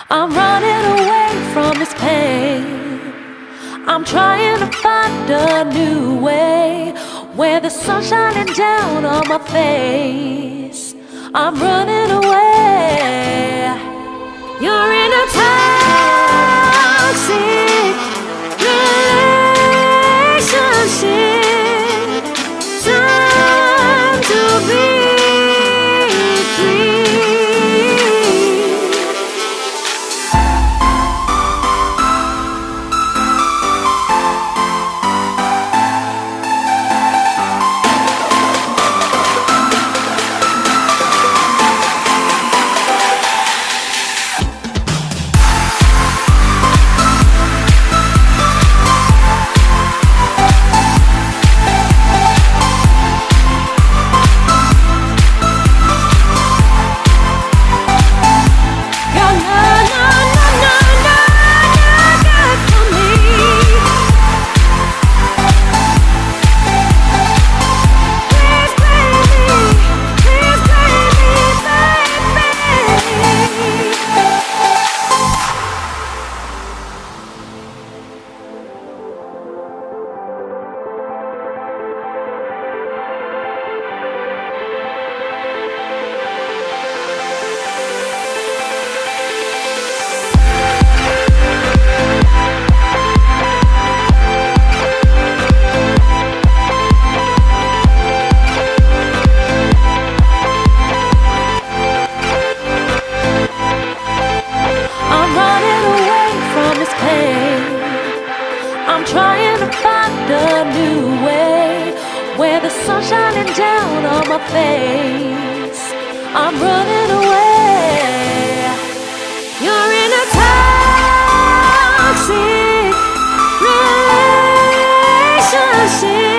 I'm running away from this pain. I'm trying to find a new way where the sun's shining down on my face. I'm running away. You're in a toxic relationship. Time to be free. I'm trying to find a new way where the sun's shining down on my face. I'm running away. You're in a toxic relationship.